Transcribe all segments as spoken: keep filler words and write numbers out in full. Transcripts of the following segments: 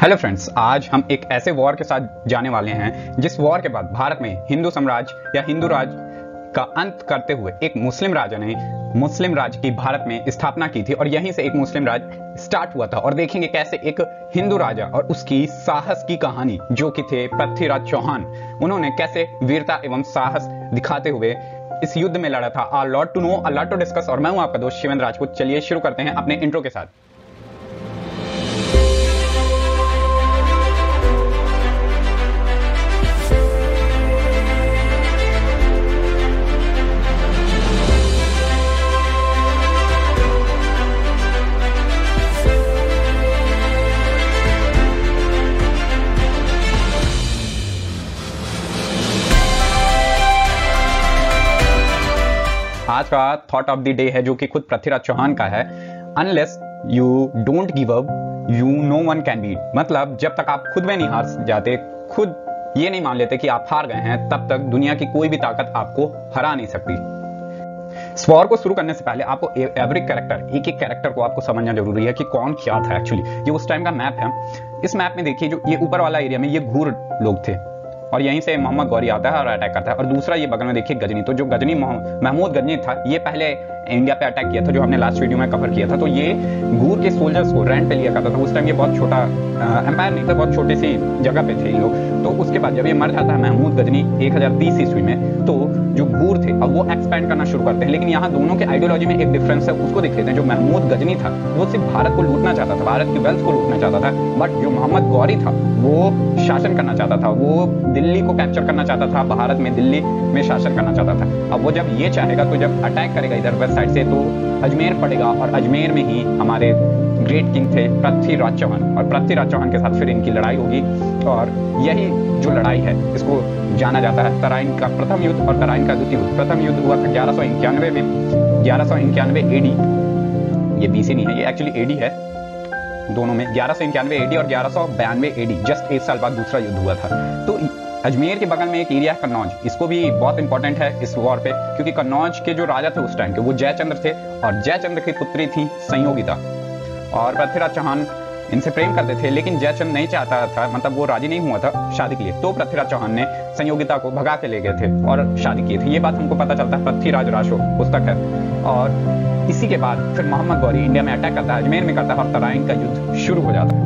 Hello friends, आज हम एक ऐसे वॉर के साथ जाने वाले हैं जिस वॉर के बाद भारत में हिंदू साम्राज्य या हिंदू राज का अंत करते हुए एक मुस्लिम राजा ने मुस्लिम राज की भारत में स्थापना की थी और यहीं से एक मुस्लिम राज स्टार्ट हुआ था। और देखेंगे कैसे एक हिंदू राजा और उसकी साहस की कहानी जो कि थे पृथ्वीराज चौहान, उन्होंने कैसे वीरता एवं साहस दिखाते हुए इस युद्ध में लड़ा था। A lot to know, a lot to discuss. और मैं हूं आपका दोस्त शिवेंद्र राजपूत। चलिए शुरू करते हैं अपने इंट्रो के साथ। आज का थॉट ऑफ द डे है जो कि खुद पृथ्वीराज चौहान का है। Unless you don't give up you no one can beat. मतलब जब तक आप खुद में नहीं हार जाते, खुद ये नहीं मान लेते कि आप हार गए हैं, तब तक दुनिया की कोई भी ताकत आपको हरा नहीं सकती। इस वॉर को शुरू करने से पहले आपको एवरी कैरेक्टर, एक एक कैरेक्टर को आपको समझना जरूरी है कि कौन क्या था एक्चुअली। ये उस टाइम का मैप है। इस मैप में देखिए, जो ये ऊपर वाला एरिया में ये घूर लोग थे और यहीं से मोहम्मद गौरी आता है और अटैक करता है। और दूसरा ये बगल में देखिए गजनी। तो जो गजनी महमूद गजनी था, ये पहले इंडिया पे अटैक किया था, जो हमने लास्ट वीडियो में कवर किया था। तो ये घूर के सोल्जर्स को रेंट पे लिया करता था। उस टाइम ये बहुत छोटा एम्पायर नहीं था, बहुत छोटी सी जगह पे थे ये लोग। तो उसके बाद जब ये मर जाता है महमूद गजनी एक हजार तीस ईस्वी में, तो जो घूर थे अब वो एक्सपैंड करना शुरू करते हैं। लेकिन यहाँ दोनों के आइडियोलॉजी में एक डिफरेंस है, उसको देख लेते हैं। जो महमूद गजनी था वो सिर्फ भारत को लूटना चाहता था, भारत की वेल्थ को लूटना चाहता था। बट जो मोहम्मद गौरी था वो शासन करना चाहता था, वो दिल्ली को कैप्चर करना चाहता था, भारत में दिल्ली में शासन करना चाहता था। अब वो जब ये चाहेगा तो जब अटैक करेगा इधर वेस्ट साइड से, तो अजमेर पड़ेगा और अजमेर में ही हमारे ग्रेट किंग थे पृथ्वीराज चौहान। और पृथ्वीराज चौहान के साथ फिर इनकी लड़ाई होगी। और यही जो लड़ाई है इसको जाना जाता है तराइन का प्रथम युद्ध और तराइन का द्वितीय युद्ध। प्रथम युद्ध हुआ था ग्यारह सौ इक्यानवे में, ग्यारह सौ इक्यानवे एडी। ये बीसी नहीं है, ये एक्चुअली एडी है दोनों में। ग्यारह सौ इक्यानवे एडी और ग्यारह सौ बयानवे एडी, जस्ट एक साल बाद दूसरा युद्ध हुआ था। तो अजमेर के बगल में एक एरिया कन्नौज, इसको भी बहुत इंपॉर्टेंट है इस वॉर पे, क्योंकि कन्नौज के जो राजा थे उस टाइम के वो जयचंद्र थे और जयचंद्र की पुत्री थी संयोगिता। और पृथ्वीराज चौहान इनसे प्रेम करते थे, लेकिन जयचंद्र नहीं चाहता था, मतलब वो राजी नहीं हुआ था शादी के लिए। तो पृथ्वीराज चौहान ने संयोगिता को भगा के ले गए थे और शादी की थी। ये बात हमको पता चलता है, पृथ्वीराज राशो पुस्तक है। और इसी के बाद फिर मोहम्मद गौरी इंडिया में अटैक करता है, अजमेर में करता है और तराइन का युद्ध शुरू हो जाता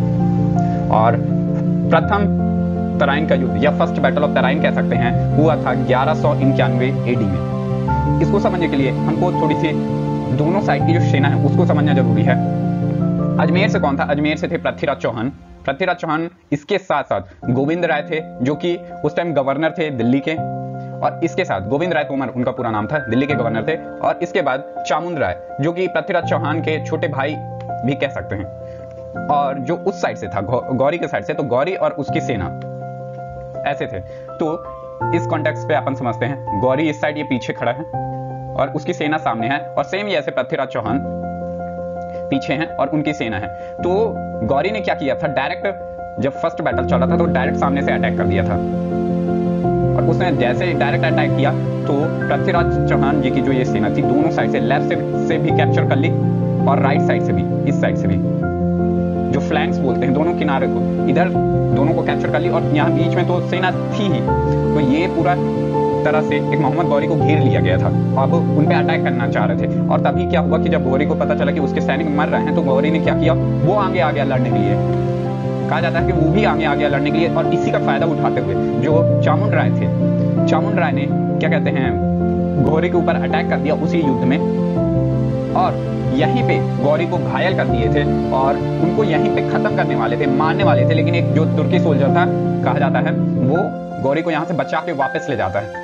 है। और प्रथम तराइन का युद्ध या फर्स्ट बैटल ऑफ तराइन कह सकते हैं, हुआ था ग्यारह सौ इक्यानवे एडी में। इसको समझने के लिए हमको थोड़ी सी दोनों साइड की जो सेना है उसको समझना जरूरी है। अजमेर से कौन था? अजमेर से थे पृथ्वीराज चौहान। पृथ्वीराज चौहान इसके साथ साथ गोविंद राय थे, जो कि उस टाइम गवर्नर थे दिल्ली के। और इसके साथ गोविंद राय तोमर उनका पूरा नाम था, दिल्ली के गवर्नर थे। और इसके बाद चामुंड राय, जो कि पृथ्वीराज चौहान के छोटे भाई भी कह सकते हैं। और जो उस साइड से था, गौरी के साइड से, तो गौरी और उसकी सेना ऐसे थे। तो इस कॉन्टेक्स्ट पे अपन समझते हैं, गौरी इस साइड ये पीछे खड़ा है और उसकी सेना सामने है। और सेम ये ऐसे पृथ्वीराज चौहान पीछे हैं और उनकी सेना है। तो गौरी ने क्या किया था, डायरेक्ट जब फर्स्ट बैटल चल रहा था तो डायरेक्ट सामने से अटैक कर दिया था। और उसने जैसे डायरेक्ट अटैक किया तो पृथ्वीराज चौहान जी की जो ये सेना थी, दोनों साइड से, लेफ्ट से, से भी कैप्चर कर ली और राइट साइड से भी, इस साइड से भी, जो फ्लैंक्स बोलते हैं, दोनों किनारे को, इधर दोनों को कैप्चर कर ली। और यहाँ बीच में तो सेना थी ही, तो ये पूरा तरह से एक मोहम्मद गौरी को घेर लिया गया था। अब उन पे अटैक करना चाह रहे थे। और तभी क्या हुआ कि जब गौरी को पता चला कि उसके सैनिक मर रहे हैं, तो गौरी ने क्या किया, वो आगे आ गया लड़ने के लिए। कहा जाता है कि वो भी आगे आ गया लड़ने के लिए। और इसी का फायदा उठाते हुए जो चामुंड राय थे, चामुंड राय ने क्या कहते हैं, गौरी के ऊपर अटैक कर दिया उसी युद्ध में और यहीं पे गौरी को घायल कर दिए थे और उनको यहीं पे खत्म करने वाले थे, मारने वाले थे। लेकिन एक जो तुर्की सोल्जर था, कहा जाता है, वो गौरी को यहां से बचा के वापस ले जाता है,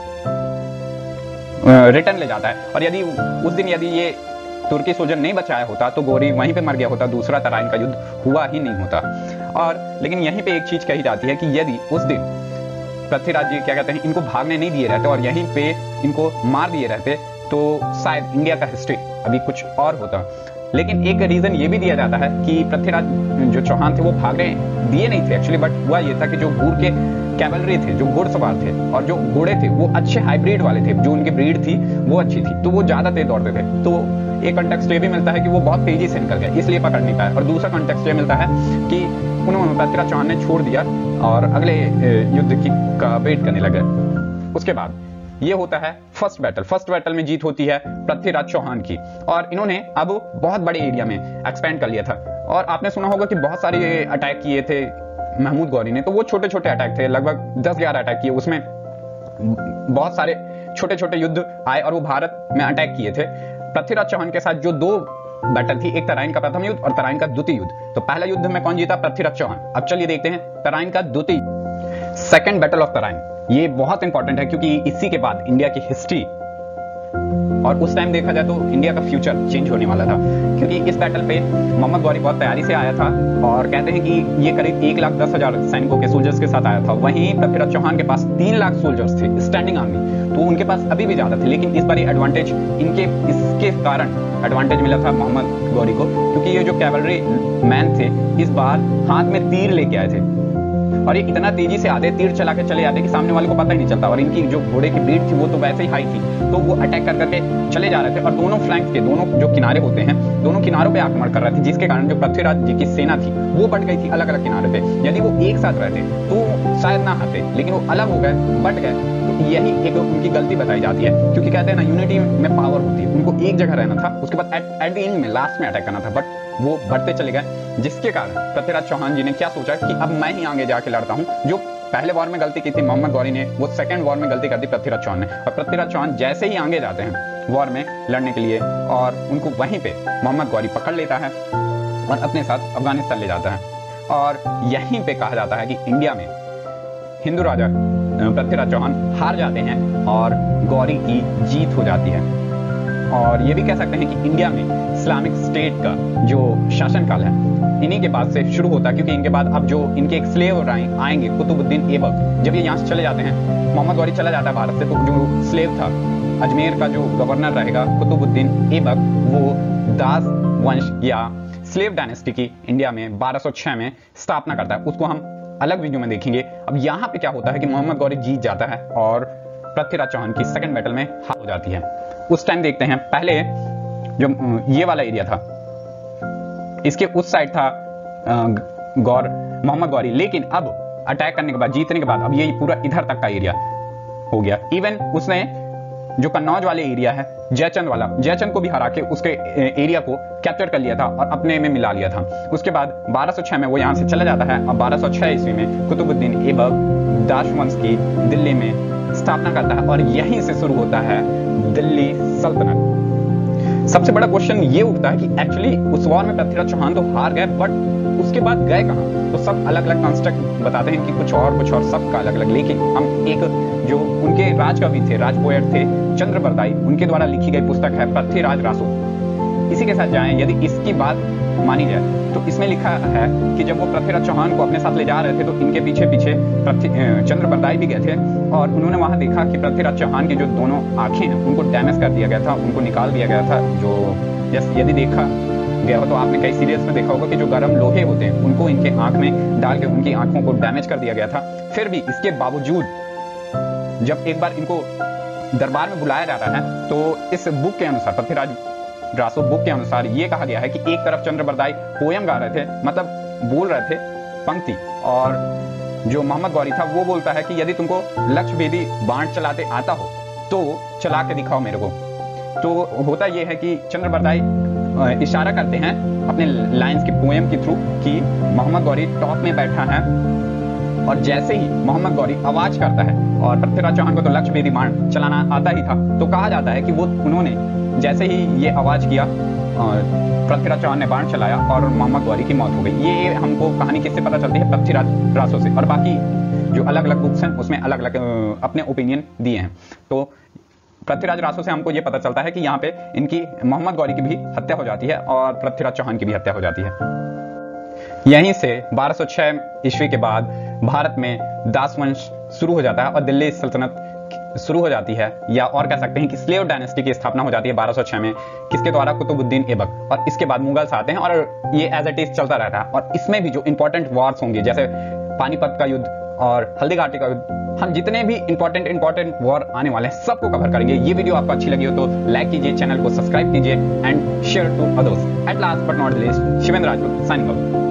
रिटर्न ले जाता है। और यदि उस दिन यदि ये तुर्की सोल्जर नहीं बचाया होता तो गौरी वहीं पे मर गया होता, दूसरा तराइन का युद्ध हुआ ही नहीं होता। और लेकिन यहीं पे एक चीज कही जाती है कि यदि उस दिन पृथ्वीराज जी क्या कहते हैं, इनको भागने नहीं दिए रहते और यहीं पे इनको मार दिए रहते, तो शायद इंडिया का हिस्ट्री अभी कुछ और होता। लेकिन एक रीजन ये भी दिया जाता है कि पृथ्वीराज जो चौहान थे वो भागने दिए नहीं थे एक्चुअली, बट हुआ ये था कि जो गूर के कैवलरी थे, जो घुड़सवार थे और जो घोड़े थे वो अच्छे हाइब्रिड वाले थे, जो उनकी ब्रीड थी वो अच्छी थी, तो वो ज्यादा तेज दौड़ते थे। तो एक कॉन्टेक्स्ट ये भी मिलता है कि वो बहुत तेजी से निकल गए, इसलिए पकड़ नहीं पाए। और दूसरा कॉन्टेक्स्ट ये मिलता है कि उन्होंने पृथ्वीराज चौहान ने छोड़ दिया और अगले युद्ध की का वेट करने लगे। उसके बाद ये होता है फर्स्ट बैटल। फर्स्ट बैटल में जीत होती है पृथ्वीराज चौहान की, और इन्होंने अब बहुत बड़े एरिया में एक्सपेंड कर लिया था। और आपने सुना होगा कि बहुत सारे अटैक किए थे महमूद गौरी ने, तो वो छोटे छोटे अटैक थे, लगभग दस ग्यारह अटैक किए, उसमें बहुत सारे छोटे छोटे युद्ध आए और वो भारत में अटैक किए थे। पृथ्वीराज चौहान के साथ जो दो बैटल थी, एक तराइन का प्रथम युद्ध और तराइन का द्वितीय युद्ध। तो पहला युद्ध में कौन जीता? पृथ्वीराज चौहान। अब चलिए देखते हैं तराइन का द्वितीय, सेकंड बैटल ऑफ तराइन। ये बहुत इंपॉर्टेंट है क्योंकि इसी के बाद इंडिया की हिस्ट्री और उस टाइम देखा जाए तो इंडिया का फ्यूचर चेंज होने वाला था, क्योंकि इस बैटल पे मोहम्मद गौरी बहुत तैयारी से आया था और कहते हैं कि ये करीब एक लाख दस हजार सैनिकों के सोल्जर्स के साथ आया था। वहीं पृथ्वीराज चौहान के पास तीन लाख सोल्जर्स थे, स्टैंडिंग आर्मी, तो उनके पास अभी भी ज्यादा थे। लेकिन इस बार एडवांटेज इनके इसके कारण एडवांटेज मिला था मोहम्मद गौरी को, क्योंकि ये जो कैवलरी मैन थे इस बार हाथ में तीर लेके आए थे और ये इतना तेजी से आते, तीर चला के चले जाते कि सामने वाले को पता ही नहीं चलता। और इनकी जो घोड़े की ब्रीड थी वो तो वैसे ही हाई थी, तो वो अटैक कर करके चले जा रहे थे और दोनों फ्लैंक्स के दोनों जो किनारे होते हैं, दोनों किनारों पे आक्रमण कर रहे थे, जिसके कारण जो पृथ्वीराज जी की सेना थी वो बट गई थी अलग अलग किनारे पे। यदि वो एक साथ रहते तो शायद ना आते, लेकिन वो अलग हो गए, बट गए। तो यही एक उनकी गलती बताई जाती है, क्योंकि कहते हैं ना यूनिटी में पावर होती है। उनको एक जगह रहना था, उसके बाद एट द एंड में लास्ट में अटैक करना था, बट वो बढ़ते चले गए, जिसके कारण पृथ्वीराज चौहान जी ने क्या सोचा कि अब मैं ही आगे जाके लड़ता हूं। जो पहले वॉर में गलती की थी मोहम्मद गौरी ने, वो सेकंड वॉर में गलती कर दी पृथ्वीराज चौहान ने। और पृथ्वीराज चौहान जैसे ही आगे जाते हैं वॉर में लड़ने के लिए, और उनको वहीं पे मोहम्मद गौरी पकड़ लेता है और अपने साथ अफगानिस्तान ले जाता है। और यहीं पे कहा जाता है कि इंडिया में हिंदू राजा पृथ्वीराज चौहान हार जाते हैं और गौरी की जीत हो जाती है। और ये भी कह सकते हैं कि इंडिया में इस्लामिक स्टेट का जो शासनकाल है इन्हीं के बाद से शुरू होता है, क्योंकि इनके बाद अब जो इनके एक स्लेव आएंगे कुतुबुद्दीन ऐबक, जब ये यहाँ से चले जाते हैं, मोहम्मद गौरी चला जाता है भारत से, तो जो स्लेव था अजमेर का जो गवर्नर रहेगा कुतुबुद्दीन ऐबक, वो दास वंश या स्लेव डायनेस्टी की इंडिया में बारह सौ छह में स्थापना करता है। उसको हम अलग वीडियो में देखेंगे। अब यहाँ पे क्या होता है कि मोहम्मद गौरी जीत जाता है और पृथ्वीराज चौहान की सेकंड बैटल में हार हो जाती है। उस टाइम देखते हैं, पहले जो ये वाला एरिया था इसके उस साइड था गौर मोहम्मद गौरी, लेकिन अब अटैक करने के बाद, जीतने के बाद, अब ये पूरा इधर तक का एरिया हो गया। इवन उसने जो कन्नौज वाले एरिया है, जयचंद वाला, जयचंद को भी हरा के उसके एरिया को कैप्चर कर लिया था और अपने में मिला लिया था। उसके बाद बारह सौ छह में वो यहाँ से चला जाता है और बारह सौ छह ईस्वी में कुतुबुद्दीन ऐबक दास वंश की दिल्ली में स्थापना करता है और यहीं से शुरू होता है दिल्ली सल्तनत। सबसे बड़ा क्वेश्चन ये उठता है कि एक्चुअली उस वॉर में पृथ्वीराज चौहान तो हार गए, बट उसके बाद गए कहां? तो सब अलग अलग कंस्ट्रक्ट बताते हैं कि कुछ और कुछ और, सबका अलग अलग। लेकिन हम एक जो उनके राजकवि थे, राज पोएट थे चंद्रबरदाई, उनके द्वारा लिखी गई पुस्तक है पृथ्वीराज रासो, इसी के साथ जाएं। यदि इसकी बात मानी जाए तो इसमें लिखा है कि जब वो पृथ्वीराज चौहान को अपने साथ ले जा रहे थे तो इनके पीछे पीछे चंद्रबरदाई भी गए थे और उन्होंने वहां देखा कि पृथ्वीराज चौहान की जो दोनों आंखें हैं उनको डैमेज कर दिया गया था, उनको निकाल दिया गया था। जो जैसे यदि देखा गया हो तो आपने कई सीरियल्स में देखा होगा कि जो गर्म लोहे होते हैं उनको इनके आंख में डाल के उनकी आंखों को डैमेज कर दिया गया था। फिर भी इसके बावजूद जब एक बार इनको दरबार में बुलाया जाता है तो इस बुक के अनुसार, पृथ्वीराज रासो बुक के अनुसार ये कहा गया है कि एक तरफ चंद्रबरदाई पोयम गा रहे थे, मतलब बोल रहे थे पंक्ति, और जो मोहम्मद गौरी था वो बोलता है कि यदि तुमको लक्ष्य भेदी बाण चलाते आता हो तो चला के दिखाओ मेरे को। तो होता यह है कि चंद्रबरदाई इशारा करते हैं अपने लाइंस के पोयम के थ्रू कि मोहम्मद गौरी टॉप में बैठा है, और जैसे ही मोहम्मद गौरी आवाज करता है, और पृथ्वीराज चौहान को तो लक्ष्य भेदी बाण चलाना आता ही था, तो कहा जाता है कि वो उन्होंने जैसे ही ये आवाज किया पृथ्वीराज चौहान ने बाण चलाया और मोहम्मद गौरी की मौत हो गई। ये हमको कहानी किससे पता चलती है? पृथ्वीराज रासो से। और बाकी जो अलग अलग बुक्स हैं उसमें अलग अलग अपने ओपिनियन दिए हैं। तो पृथ्वीराज रासो से हमको ये पता चलता है कि यहाँ पे इनकी मोहम्मद गौरी की भी हत्या हो जाती है और पृथ्वीराज चौहान की भी हत्या हो जाती है। यहीं से बारह सौ छह ईस्वी के बाद भारत में दास वंश शुरू हो जाता है और दिल्ली सल्तनत शुरू हो जाती है, या और कह सकते हैं कि स्लेव डायनेस्टी की स्थापना हो जाती है बारह सौ छह में, किसके द्वारा, कुतुबुद्दीन ऐबक। और इसके बाद मुगल्स आते हैं और ये एज इट इज चलता रहता है। और इसमें भी जो इंपॉर्टेंट वॉर्स होंगे, जैसे पानीपत का युद्ध और हल्दी घाटी का युद्ध, हम जितने भी इंपॉर्टेंट इंपॉर्टेंट वॉर आने वाले हैं सबको कवर करेंगे। ये वीडियो आपको अच्छी लगी हो तो लाइक कीजिए, चैनल को सब्सक्राइब कीजिए and share to others. At last but not least, Shivendra Rajput signing out.